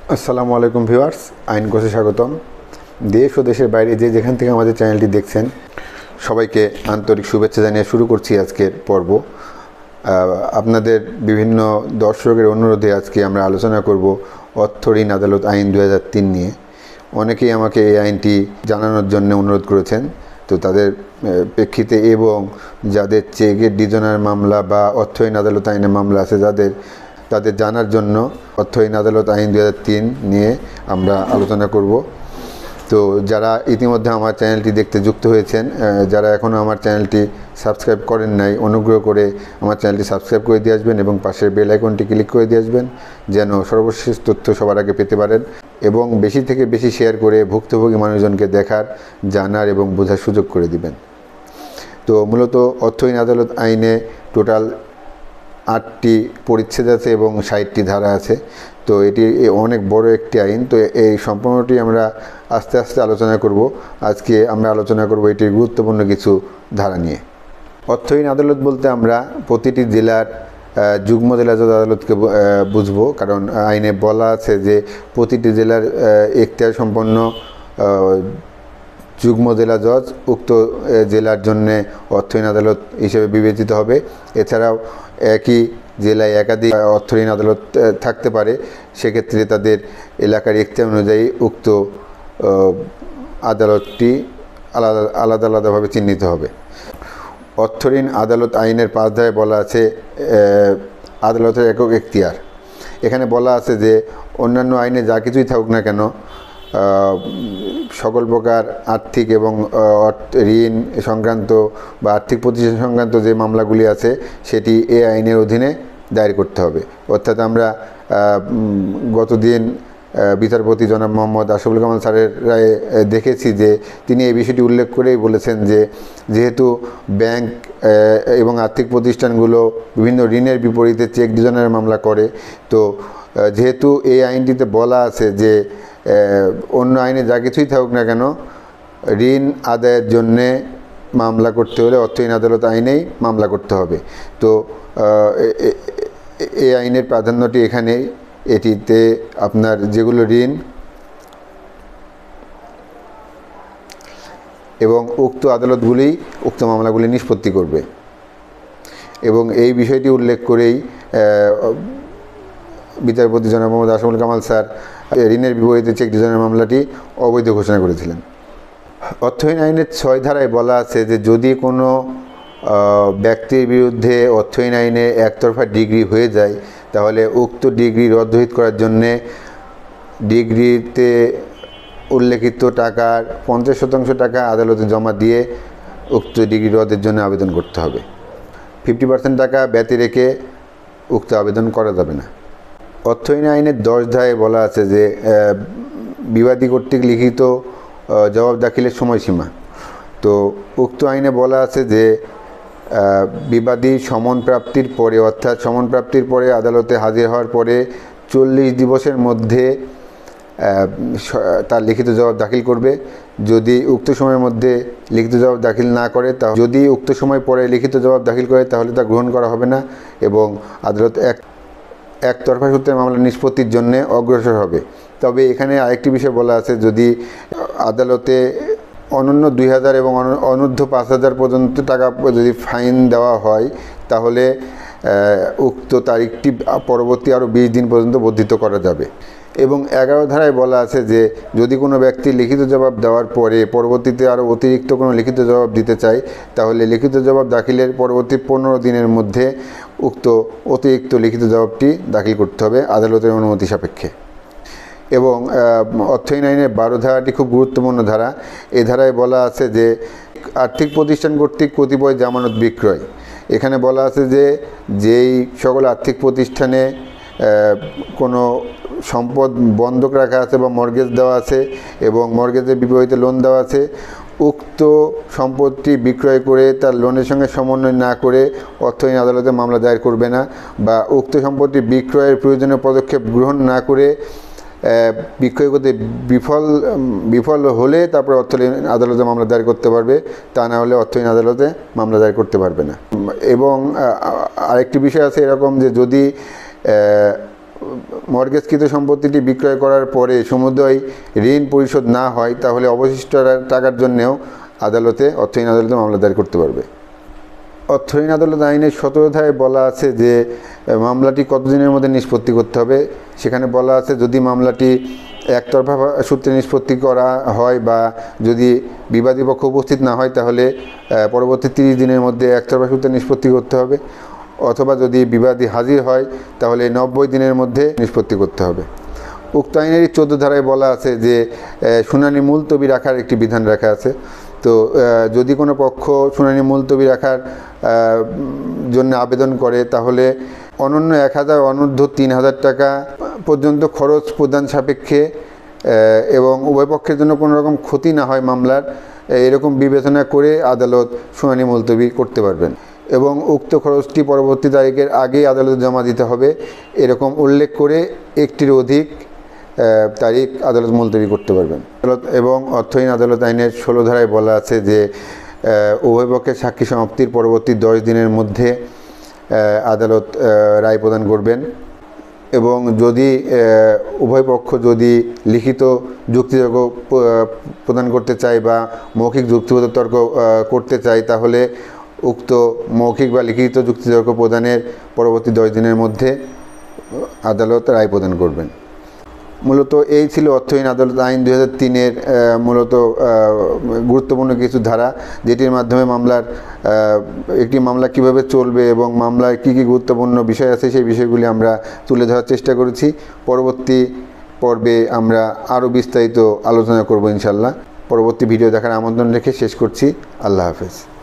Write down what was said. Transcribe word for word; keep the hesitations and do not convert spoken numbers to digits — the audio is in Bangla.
আসসালামু আলাইকুম ভিউয়ার্স, আইন কোষে স্বাগতম। দেশ ও দেশের বাইরে যে যেখান থেকে আমাদের চ্যানেলটি দেখছেন সবাইকে আন্তরিক শুভেচ্ছা জানিয়ে শুরু করছি আজকের পর্ব। আপনাদের বিভিন্ন দর্শকের অনুরোধে আজকে আমরা আলোচনা করব অর্থ ঋণ আদালত আইন দুই হাজার তিন নিয়ে। অনেকেই আমাকে এই আইনটি জানানোর জন্য অনুরোধ করেছেন, তো তাদের প্রেক্ষিতে এবং যাদের চেকের ডিজনার মামলা বা অর্থ ঋণ আদালত আইনের মামলা আছে যাদের তাদের জানার জন্য অর্থ ঋণ আদালত আইন দুই হাজার তিন নিয়ে আমরা আলোচনা করব। তো যারা ইতিমধ্যে আমার চ্যানেলটি দেখতে যুক্ত হয়েছেন, যারা এখনও আমার চ্যানেলটি সাবস্ক্রাইব করেন নাই, অনুগ্রহ করে আমার চ্যানেলটি সাবস্ক্রাইব করে দিয়ে আসবেন এবং পাশের বেল আইকনটি ক্লিক করে দিয়ে আসবেন যেন সর্বশেষ তথ্য সবার আগে পেতে পারেন, এবং বেশি থেকে বেশি শেয়ার করে ভুক্তভোগী মানুষজনকে দেখার, জানার এবং বোঝার সুযোগ করে দিবেন। তো মূলত অর্থ ঋণ আদালত আইনে টোটাল আটটি পরিচ্ছেদ আছে এবং ষাটটি ধারা আছে। তো এটি অনেক বড় একটি আইন। তো এই সম্পূর্ণটি আমরা আস্তে আস্তে আলোচনা করব। আজকে আমরা আলোচনা করব এটির গুরুত্বপূর্ণ কিছু ধারা নিয়ে। অর্থ ঋণ আদালত বলতে আমরা প্রতিটি জেলার যুগ্ম জেলা জজ আদালতকে বুঝবো, কারণ আইনে বলা আছে যে প্রতিটি জেলার এখতিয়ার সম্পন্ন যুগ্ম জেলা জজ উক্ত জেলার জন্যে অর্থ ঋণ আদালত হিসেবে বিবেচিত হবে। এছাড়াও একই জেলায় একাধিক অর্থ ঋণ আদালত থাকতে পারে, সেক্ষেত্রে তাদের এলাকার এখতিয়ার অনুযায়ী উক্ত আদালতটি আলাদা আলাদা আলাদাভাবে চিহ্নিত হবে। অর্থ ঋণ আদালত আইনের পাঁচ ধারায় বলা আছে আদালতের একক এখতিয়ার। এখানে বলা আছে যে অন্যান্য আইনে যা কিছুই থাকুক না কেন, সকল প্রকার আর্থিক এবং ঋণ সংক্রান্ত বা আর্থিক প্রতিষ্ঠান সংক্রান্ত যে মামলাগুলি আছে সেটি এ আইনের অধীনে দায়ের করতে হবে। অর্থাৎ আমরা গতদিন বিচারপতি জনাব মোহাম্মদ আশরাফুল কামাল স্যারের রায়ে দেখেছি যে তিনি এই বিষয়টি উল্লেখ করেই বলেছেন যে যেহেতু ব্যাংক এবং আর্থিক প্রতিষ্ঠানগুলো বিভিন্ন ঋণের বিপরীতে চেক ডিজনারের মামলা করে, তো যেহেতু এই আইনটিতে বলা আছে যে অন্য আইনে যা কিছুই থাকুক না কেন ঋণ আদায়ের জন্যে মামলা করতে হলে অর্থ ঋণ আদালত আইনেই মামলা করতে হবে। তো এই আইনের প্রাধান্যটি এখানে, এটিতে আপনার যেগুলো ঋণ এবং উক্ত আদালতগুলি উক্ত মামলাগুলি নিষ্পত্তি করবে, এবং এই বিষয়টি উল্লেখ করেই বিচারপতি জনাব মোহাম্মদ আশরাফুল কামাল স্যার ঋণের বিপরীতে চেক ডিজনারের মামলাটি অবৈধ ঘোষণা করেছিলেন। অর্থ ঋণ আইনের ছয় ধারায় বলা আছে যে যদি কোনো ব্যক্তির বিরুদ্ধে অর্থ ঋণ আইনে একতরফা ডিগ্রি হয়ে যায় তাহলে উক্ত ডিগ্রি রদ্দহিত করার জন্যে ডিগ্রিতে উল্লেখিত টাকার পঞ্চাশ শতাংশ টাকা আদালতে জমা দিয়ে উক্ত ডিগ্রি রদের জন্য আবেদন করতে হবে। ফিফটি পার্সেন্ট টাকা ব্যতি রেখে উক্ত আবেদন করা যাবে না। অর্থ ঋণ আইনের দশ ধারায় বলা আছে যে বিবাদী কর্তৃক লিখিত জবাব দাখিলের সময়সীমা। তো উক্ত আইনে বলা আছে যে বিবাদী সমন প্রাপ্তির পরে, অর্থাৎ সমন প্রাপ্তির পরে আদালতে হাজির হওয়ার পরে চল্লিশ দিবসের মধ্যে তার লিখিত জবাব দাখিল করবে। যদি উক্ত সময়ের মধ্যে লিখিত জবাব দাখিল না করে, তা যদি উক্ত সময় পরে লিখিত জবাব দাখিল করে তাহলে তা গ্রহণ করা হবে না এবং আদালত এক একতরফা সূত্রে মামলা নিষ্পত্তির জন্য অগ্রসর হবে। তবে এখানে আরেকটি বিষয় বলা আছে, যদি আদালতে অনন্য দুই হাজার এবং অনূর্ধ্ব পাঁচ হাজার পর্যন্ত টাকা যদি ফাইন দেওয়া হয় তাহলে উক্ত তারিখটি পরবর্তী আরও বিশ দিন পর্যন্ত বর্ধিত করা যাবে। এবং এগারো ধারায় বলা আছে যে যদি কোনো ব্যক্তি লিখিত জবাব দেওয়ার পরে পরবর্তীতে আরও অতিরিক্ত কোনো লিখিত জবাব দিতে চায় তাহলে লিখিত জবাব দাখিলের পরবর্তী পনেরো দিনের মধ্যে উক্ত অতিরিক্ত লিখিত জবাবটি দাখিল করতে হবে আদালতের অনুমতি সাপেক্ষে। এবং অর্থ ঋণ আইনের বারো ধারাটি খুব গুরুত্বপূর্ণ ধারা। এ ধারায় বলা আছে যে আর্থিক প্রতিষ্ঠান কর্তৃক কতিপয় জামানত বিক্রয়। এখানে বলা আছে যে যেই সকল আর্থিক প্রতিষ্ঠানে কোনো সম্পদ বন্ধক রাখা আছে বা মর্গেজ দেওয়া আছে এবং মর্গেজের বিপরীতে লোন দেওয়া আছে, উক্ত সম্পদটি বিক্রয় করে তার লোনের সঙ্গে সমন্বয় না করে অর্থ ঋণ আদালতে মামলা দায়ের করবে না, বা উক্ত সম্পদটি বিক্রয়ের প্রয়োজনীয় পদক্ষেপ গ্রহণ না করে বিক্রয় করতে বিফল বিফল হলে তারপরে অর্থ ঋণ আদালতে মামলা দায়ের করতে পারবে, তা না হলে অর্থ ঋণ আদালতে মামলা দায়ের করতে পারবে না। এবং আরেকটি বিষয় আছে এরকম যে যদি মর্গেজকৃত সম্পত্তিটি বিক্রয় করার পরে সমুদয় ঋণ পরিশোধ না হয় তাহলে অবশিষ্ট টাকার জন্যেও আদালতে অর্থহীন আদালতে মামলা দায়ের করতে পারবে। অর্থহীন আদালত আইনের সতেরো ধারায় বলা আছে যে মামলাটি কতদিনের মধ্যে নিষ্পত্তি করতে হবে। সেখানে বলা আছে যদি মামলাটি একতরফা সূত্রে নিষ্পত্তি করা হয় বা যদি বিবাদী পক্ষ উপস্থিত না হয় তাহলে পরবর্তী তিরিশ দিনের মধ্যে একতরফা সূত্রে নিষ্পত্তি করতে হবে, অথবা যদি বিবাদী হাজির হয় তাহলে নব্বই দিনের মধ্যে নিষ্পত্তি করতে হবে। উক্ত আইনেরই চোদ্দো ধারায় বলা আছে যে শুনানি মুলতবি রাখার একটি বিধান রাখা আছে। তো যদি কোনো পক্ষ শুনানি মুলতবি রাখার জন্য আবেদন করে তাহলে অনন্য এক হাজার অনূর্ধ্ব তিন হাজার টাকা পর্যন্ত খরচ প্রদান সাপেক্ষে এবং উভয় পক্ষের জন্য কোনো রকম ক্ষতি না হয় মামলার, এরকম বিবেচনা করে আদালত শুনানি মুলতবি করতে পারবেন এবং উক্ত খরচটি পরবর্তী তারিখের আগেই আদালতে জমা দিতে হবে এরকম উল্লেখ করে একটির অধিক তারিখ আদালত মুলতবি করতে পারবেন। আদালত এবং অর্থহীন আদালত আইনের ষোলো ধারায় বলা আছে যে উভয় পক্ষের সাক্ষী সমাপ্তির পরবর্তী দশ দিনের মধ্যে আদালত রায় প্রদান করবেন এবং যদি উভয় পক্ষ যদি লিখিত যুক্তিতর্ক প্রদান করতে চায় বা মৌখিক যুক্তিগত তর্ক করতে চায় তাহলে উক্ত মৌখিক বা লিখিত যুক্তিতর্ক প্রদানের পরবর্তী দশ দিনের মধ্যে আদালত রায় প্রদান করবেন। মূলত এই ছিল অর্থহীন আদালত আইন দুই হাজার তিনের মূলত গুরুত্বপূর্ণ কিছু ধারা, যেটির মাধ্যমে মামলার একটি মামলা কিভাবে চলবে এবং মামলায় কী কী গুরুত্বপূর্ণ বিষয় আছে সেই বিষয়গুলি আমরা তুলে ধরার চেষ্টা করেছি। পরবর্তী পর্বে আমরা আরও বিস্তারিত আলোচনা করব ইনশাল্লাহ। পরবর্তী ভিডিও দেখার আমন্ত্রণ রেখে শেষ করছি। আল্লাহ হাফেজ।